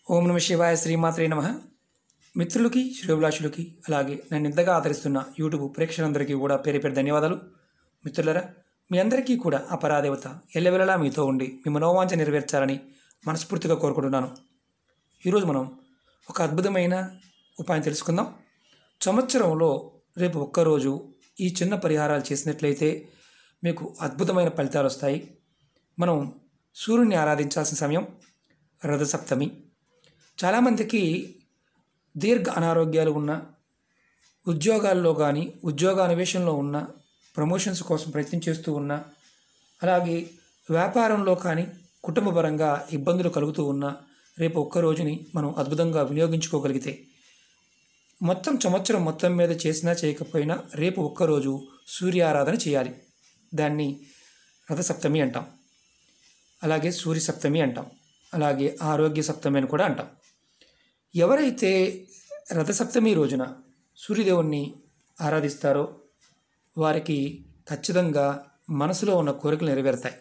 ఓం నమ శివాయ శ్రీమాత్రే నమః. మిత్రులకి శ్రేయోభిలాషులకి అలాగే నన్ను ఇంతగా ఆదరిస్తున్న యూట్యూబ్ ప్రేక్షకులందరికీ కూడా పేరు పేరు ధన్యవాదాలు. మిత్రులరా, మీ అందరికీ కూడా ఆ పరాదేవత ఎల్లవెల్లలా మీతో ఉండి మీ మనోవాంఛ నెరవేర్చాలని మనస్ఫూర్తిగా కోరుకుంటున్నాను. ఈరోజు మనం ఒక అద్భుతమైన ఉపాయం తెలుసుకుందాం. సంవత్సరంలో రేపు ఒక్కరోజు ఈ చిన్న పరిహారాలు చేసినట్లయితే మీకు అద్భుతమైన ఫలితాలు వస్తాయి. మనం సూర్యుని ఆరాధించాల్సిన సమయం రథసప్తమి. చాలామందికి దీర్ఘ అనారోగ్యాలు ఉన్న, ఉద్యోగాల్లో కానీ ఉద్యోగ అన్వేషణలో ఉన్న, ప్రమోషన్స్ కోసం ప్రయత్నం చేస్తూ ఉన్న, అలాగే వ్యాపారంలో కానీ కుటుంబపరంగా ఇబ్బందులు కలుగుతూ ఉన్న రేపు ఒక్కరోజుని మనం అద్భుతంగా వినియోగించుకోగలిగితే మొత్తం సంవత్సరం మొత్తం మీద చేసినా చేయకపోయినా రేపు ఒక్కరోజు సూర్య ఆరాధన చేయాలి. దాన్ని రథసప్తమి అంటాం, అలాగే సూర్య సప్తమి అంటాం, అలాగే ఆరోగ్య సప్తమి అని కూడా అంటాం. ఎవరైతే రథసప్తమి రోజున సూర్యదేవుణ్ణి ఆరాధిస్తారో వారికి ఖచ్చితంగా మనసులో ఉన్న కోరికలు నెరవేరుతాయి.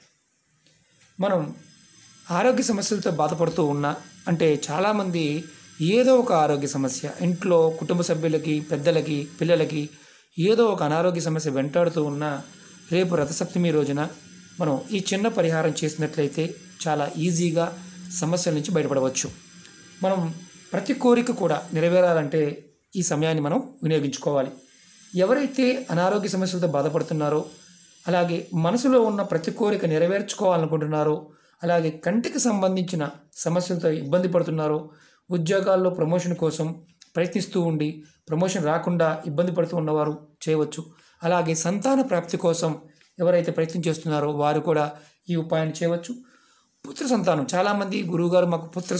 మనం ఆరోగ్య సమస్యలతో బాధపడుతూ ఉన్నా, అంటే చాలామంది ఏదో ఒక ఆరోగ్య సమస్య ఇంట్లో కుటుంబ సభ్యులకి, పెద్దలకి, పిల్లలకి ఏదో ఒక అనారోగ్య సమస్య వెంటాడుతూ ఉన్నా రేపు రథసప్తమి రోజున మనం ఈ చిన్న పరిహారం చేసినట్లయితే చాలా ఈజీగా సమస్యల నుంచి బయటపడవచ్చు. మనం ప్రతి కోరిక కూడా నెరవేరాలంటే ఈ సమయాన్ని మనం వినియోగించుకోవాలి. ఎవరైతే అనారోగ్య సమస్యలతో బాధపడుతున్నారో, అలాగే మనసులో ఉన్న ప్రతి కోరిక నెరవేర్చుకోవాలనుకుంటున్నారో, అలాగే కంటికి సంబంధించిన సమస్యలతో ఇబ్బంది పడుతున్నారో, ఉద్యోగాల్లో ప్రమోషన్ కోసం ప్రయత్నిస్తూ ఉండి ప్రమోషన్ రాకుండా ఇబ్బంది పడుతూ ఉన్నవారు చేయవచ్చు. అలాగే సంతాన ప్రాప్తి కోసం ఎవరైతే ప్రయత్నం చేస్తున్నారో వారు కూడా ఈ ఉపాయాన్ని చేయవచ్చు. పుత్ర సంతానం, చాలామంది గురువుగారు మాకు పుత్ర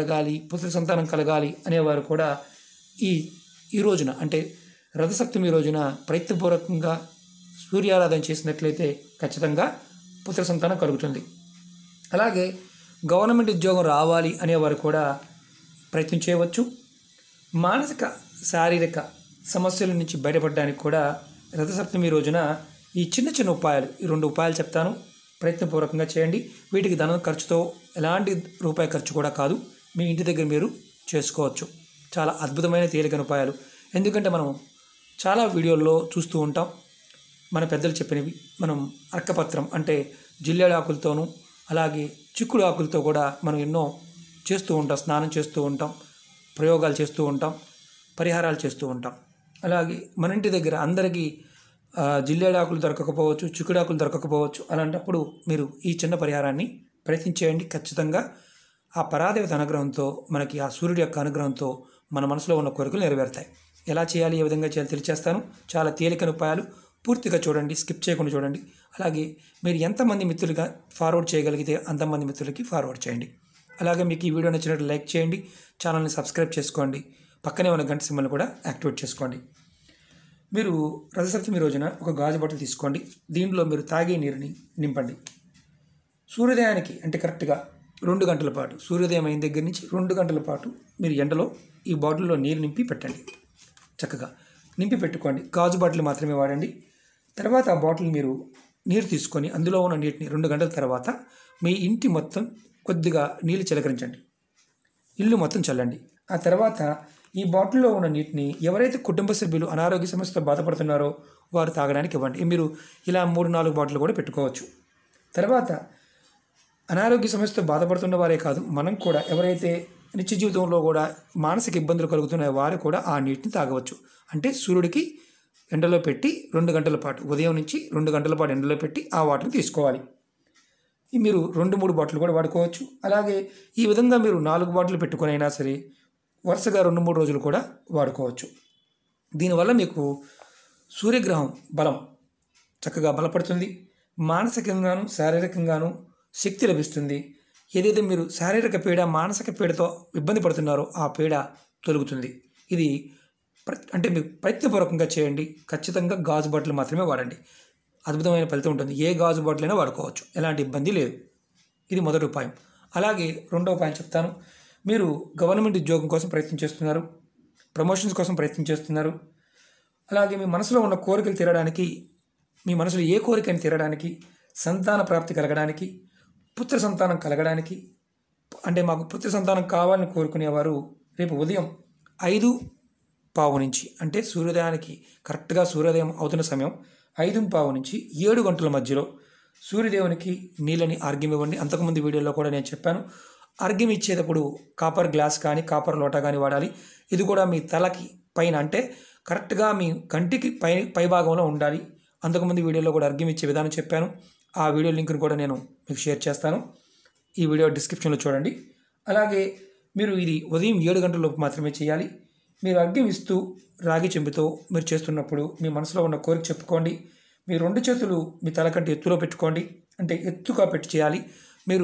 సంతానం కలగాలి అనేవారు కూడా ఈ రోజున, అంటే రథసప్తమి రోజున ప్రయత్నపూర్వకంగా సూర్యారాధన చేసినట్లయితే ఖచ్చితంగా పుత్ర సంతానం కలుగుతుంది. అలాగే గవర్నమెంట్ ఉద్యోగం రావాలి అనేవారు కూడా ప్రయత్నం చేయవచ్చు. మానసిక శారీరక సమస్యల నుంచి బయటపడడానికి కూడా రథసప్తమి రోజున ఈ చిన్న చిన్న ఉపాయాలు, ఈ 2 ఉపాయాలు చెప్తాను, ప్రయత్నపూర్వకంగా చేయండి. వీటికి ధనం ఖర్చుతో ఎలాంటి రూపాయి ఖర్చు కూడా కాదు, మీ ఇంటి దగ్గర మీరు చేసుకోవచ్చు. చాలా అద్భుతమైన తేలికైన ఉపాయాలు. ఎందుకంటే మనం చాలా వీడియోల్లో చూస్తూ ఉంటాం, మన పెద్దలు చెప్పినవి. మనం అర్కపత్రం అంటే జిల్లేడు ఆకులతోనూ అలాగే చిక్కుడు ఆకులతో కూడా మనం ఎన్నో చేస్తూ ఉంటాం, స్నానం చేస్తూ ఉంటాం, ప్రయోగాలు చేస్తూ ఉంటాం, పరిహారాలు చేస్తూ ఉంటాం. అలాగే మన ఇంటి దగ్గర అందరికీ జిల్లేడాకులు దొరకకపోవచ్చు, చిక్కుడాకులు దొరకకపోవచ్చు. అలాంటప్పుడు మీరు ఈ చిన్న పరిహారాన్ని ప్రయత్నించేయండి. ఖచ్చితంగా ఆ పరాదేవత అనుగ్రహంతో, మనకి ఆ సూర్యుడి యొక్క అనుగ్రహంతో మన మనసులో ఉన్న కోరికలు నెరవేరుతాయి. ఎలా చేయాలి, ఏ విధంగా చేయాలి తెలియచేస్తాను. చాలా తేలికైన ఉపాయాలు, పూర్తిగా చూడండి, స్కిప్ చేయకుండా చూడండి. అలాగే మీరు ఎంతమంది మిత్రులుగా ఫార్వర్డ్ చేయగలిగితే అంతమంది మిత్రులకి ఫార్వర్డ్ చేయండి. అలాగే మీకు ఈ వీడియో నచ్చినట్లు లైక్ చేయండి, ఛానల్ని సబ్స్క్రైబ్ చేసుకోండి, పక్కనే ఉన్న గంట సింబల్ని కూడా యాక్టివేట్ చేసుకోండి. మీరు రథసప్తమి రోజున ఒక గాజు బాటిల్ తీసుకోండి. దీంట్లో మీరు తాగే నీరుని నింపండి. సూర్యోదయానికి అంటే కరెక్ట్గా 2 గంటల పాటు, సూర్యోదయం అయిన దగ్గర నుంచి 2 గంటల పాటు మీరు ఎండలో ఈ బాటిల్లో నీరు నింపి పెట్టండి. చక్కగా నింపి పెట్టుకోండి. గాజు బాటిల్ మాత్రమే వాడండి. తర్వాత ఆ బాటిల్ మీరు నీరు తీసుకొని అందులో ఉన్న నీటిని 2 గంటల తర్వాత మీ ఇంటి మొత్తం కొద్దిగా నీళ్ళు చిలకరించండి, ఇల్లు మొత్తం చల్లండి. ఆ తర్వాత ఈ బాటిల్లో ఉన్న నీటిని ఎవరైతే కుటుంబ సభ్యులు అనారోగ్య సమస్యతో బాధపడుతున్నారో వారు తాగడానికి ఇవ్వండి. మీరు ఇలా 3-4 బాటిల్ కూడా పెట్టుకోవచ్చు. తర్వాత అనారోగ్య సమస్యతో బాధపడుతున్న వారే కాదు, మనం కూడా ఎవరైతే నిత్య జీవితంలో కూడా మానసిక ఇబ్బందులు కలుగుతున్నాయో వారు కూడా ఆ నీటిని తాగవచ్చు. అంటే సూర్యుడికి ఎండలో పెట్టి 2 గంటల పాటు, ఉదయం నుంచి 2 గంటల పాటు ఎండలో పెట్టి ఆ వాటర్ని తీసుకోవాలి. మీరు 2-3 బాటిల్ కూడా వాడుకోవచ్చు. అలాగే ఈ విధంగా మీరు 4 బాటిల్ పెట్టుకొని అయినా సరే వరుసగా 2-3 రోజులు కూడా వాడుకోవచ్చు. దీనివల్ల మీకు సూర్యగ్రహం బలం చక్కగా బలపడుతుంది. మానసికంగాను శారీరకంగాను శక్తి లభిస్తుంది. ఏదైతే మీరు శారీరక పీడ, మానసిక పీడతో ఇబ్బంది పడుతున్నారో ఆ పీడ తొలుగుతుంది. ఇది అంటే మీరు ప్రయత్నపూర్వకంగా చేయండి. ఖచ్చితంగా గాజు బాటిల్ మాత్రమే వాడండి. అద్భుతమైన ఫలితం ఉంటుంది. ఏ గాజు బాటిల్ అయినా వాడుకోవచ్చు, ఎలాంటి ఇబ్బంది లేదు. ఇది మొదటి ఉపాయం. అలాగే రెండో ఉపాయం చెప్తాను. మీరు గవర్నమెంట్ ఉద్యోగం కోసం ప్రయత్నం చేస్తున్నారు, ప్రమోషన్స్ కోసం ప్రయత్నం చేస్తున్నారు. అలాగే మీ మనసులో ఉన్న కోరికలు తీరడానికి, మీ మనసులో ఏ కోరికని తీరడానికి, సంతాన ప్రాప్తి కలగడానికి, పుత్ర సంతానం కలగడానికి, అంటే మాకు పుత్ర సంతానం కావాలని కోరుకునేవారు రేపు ఉదయం 5:15 నుంచి అంటే సూర్యోదయానికి కరెక్ట్గా సూర్యోదయం అవుతున్న సమయం 5:15 నుంచి 7 గంటల మధ్యలో సూర్యదేవునికి నీళ్ళని అర్ఘ్యం ఇవ్వండి. అంతకుముందు వీడియోలో కూడా నేను చెప్పాను. అర్ఘ్యం ఇచ్చేటప్పుడు కాపర్ గ్లాస్ కానీ కాపర్ లోటా కానీ వాడాలి. ఇది కూడా మీ తలకి పైన అంటే కరెక్ట్గా మీ కంటికి పై భాగంలో ఉండాలి. అంతకుముందు వీడియోలో కూడా అర్ఘ్యం ఇచ్చే విధానం చెప్పాను. ఆ వీడియో లింక్ను కూడా నేను మీకు షేర్ చేస్తాను. ఈ వీడియో డిస్క్రిప్షన్లో చూడండి. అలాగే మీరు ఇది ఉదయం 7 గంటల లోపు మాత్రమే చేయాలి. మీరు అర్ఘ్యం ఇస్తూ రాగి చెంబుతో మీరు చేస్తున్నప్పుడు మీ మనసులో ఉన్న కోరిక చెప్పుకోండి. మీ 2 చేతులు మీ తల కంటే ఎత్తులో పెట్టుకోండి. అంటే ఎత్తుగా పెట్టి చేయాలి. మీరు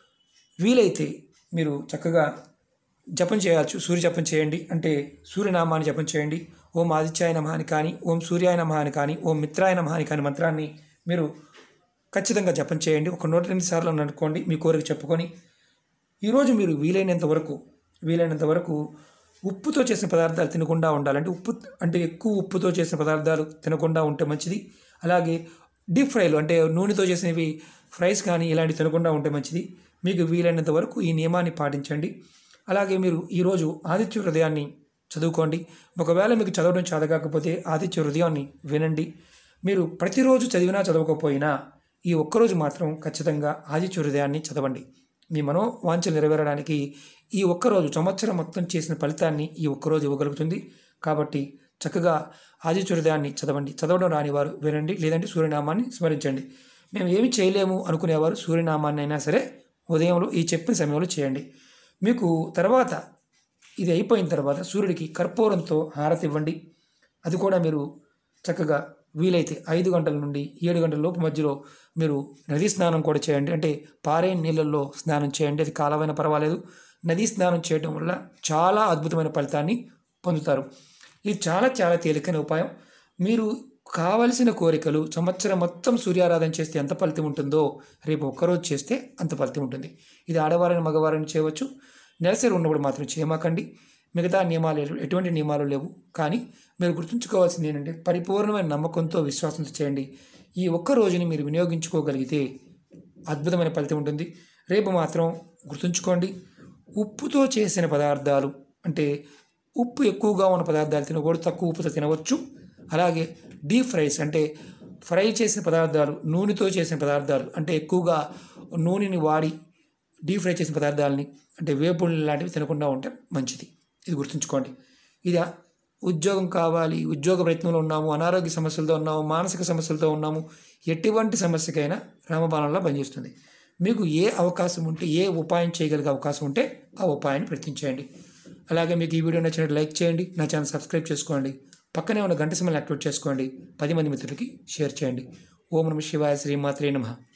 వీలైతే మీరు చక్కగా జపం చేయవచ్చు. సూర్య జపం చేయండి. అంటే సూర్యనామాన్ని జపం చేయండి. ఓం ఆదిత్యాయ నమః అని కానీ, ఓం సూర్యాయ నమః అని కానీ, ఓం మిత్రాయ నమః అని కానీ మంత్రాన్ని మీరు ఖచ్చితంగా జపం చేయండి. ఒక 108 సార్లు అనుకోండి. మీ కోరిక చెప్పుకొని ఈరోజు మీరు వీలైనంత వరకు ఉప్పుతో చేసిన పదార్థాలు తినకుండా ఉండాలంటే ఎక్కువ ఉప్పుతో చేసిన పదార్థాలు తినకుండా ఉంటే మంచిది. అలాగే డీప్ ఫ్రైలు అంటే నూనెతో చేసినవి ఫ్రైస్ కానీ ఇలాంటివి తినకుండా ఉంటే మంచిది. మీకు వీలైనంత వరకు ఈ నియమాన్ని పాటించండి. అలాగే మీరు ఈరోజు ఆదిత్య హృదయాన్ని చదువుకోండి. ఒకవేళ మీకు చదవడం చేతకాకపోతే ఆదిత్య హృదయాన్ని వినండి. మీరు ప్రతిరోజు చదివినా చదవకపోయినా ఈ ఒక్కరోజు మాత్రం ఖచ్చితంగా ఆదిత్య హృదయాన్ని చదవండి. మీ మనోవాంఛలు నెరవేరడానికి ఈ ఒక్కరోజు సంవత్సరం మొత్తం చేసిన ఫలితాన్ని ఈ ఒక్కరోజు ఇవ్వగలుగుతుంది. కాబట్టి చక్కగా ఆదిత్య హృదయాన్ని చదవండి. చదవడం రానివారు వినండి, లేదంటే సూర్యనామాన్ని స్మరించండి. మేము ఏమి చేయలేము అనుకునేవారు సూర్యనామాన్ని అయినా సరే ఉదయంలో ఈ చెప్పిన సమయంలో చేయండి. మీకు తర్వాత ఇది అయిపోయిన తర్వాత సూర్యుడికి కర్పూరంతో హారతి ఇవ్వండి. అది కూడా మీరు చక్కగా వీలైతే 5 గంటల నుండి 7 గంటల లోపు మధ్యలో మీరు నదీ స్నానం కూడా చేయండి. అంటే పారే నీళ్ళల్లో స్నానం చేయండి. అది కాలమైనా పర్వాలేదు. నదీ స్నానం చేయడం వల్ల చాలా అద్భుతమైన ఫలితాన్ని పొందుతారు. ఇది చాలా చాలా తేలికైన ఉపాయం. మీరు కావలసిన కోరికలు సంవత్సరం మొత్తం సూర్యారాధన చేస్తే ఎంత ఫలితం ఉంటుందో రేపు ఒక్కరోజు చేస్తే అంత ఫలితం ఉంటుంది. ఇది ఆడవారిని మగవారిని చేయవచ్చు. నెలసరి ఉన్నప్పుడు మాత్రం చేయమాకండి. మిగతా నియమాలు ఎటువంటి నియమాలు లేవు. కానీ మీరు గుర్తుంచుకోవాల్సింది ఏంటంటే పరిపూర్ణమైన నమ్మకంతో విశ్వాసంతో చేయండి. ఈ ఒక్క రోజుని మీరు వినియోగించుకోగలిగితే అద్భుతమైన ఫలితం ఉంటుంది. రేపు మాత్రం గుర్తుంచుకోండి, ఉప్పుతో చేసిన పదార్థాలు అంటే ఉప్పు ఎక్కువగా ఉన్న పదార్థాలు తినకూడదు. తక్కువ ఉప్పుతో తినవచ్చు. అలాగే డీప్ ఫ్రైస్ అంటే ఫ్రై చేసిన పదార్థాలు, నూనెతో చేసిన పదార్థాలు అంటే ఎక్కువగా నూనెని వాడి డీప్ ఫ్రై చేసిన పదార్థాలని అంటే వేపుళ్ళు లాంటివి తినకుండా ఉంటే మంచిది. ఇది గుర్తుంచుకోండి. ఇది ఉద్యోగం కావాలి, ఉద్యోగ ప్రయత్నంలో ఉన్నాము, అనారోగ్య సమస్యలతో ఉన్నాము, మానసిక సమస్యలతో ఉన్నాము, ఎటువంటి సమస్యకైనా రామబాణంలా పనిచేస్తుంది. మీకు ఏ అవకాశం ఉంటే, ఏ ఉపాయం చేయగలిగే అవకాశం ఉంటే ఆ ఉపాయాన్ని ప్రయత్నించేయండి. అలాగే మీకు ఈ వీడియో నచ్చినట్టు లైక్ చేయండి, నా ఛానల్ సబ్స్క్రైబ్ చేసుకోండి, పక్కనే ఉన్న గంట సింబల్ని యాక్టివేట్ చేసుకోండి, 10 మంది మిత్రులకి షేర్ చేయండి. ఓం నమః శివాయ, శ్రీమాత్రే నమః.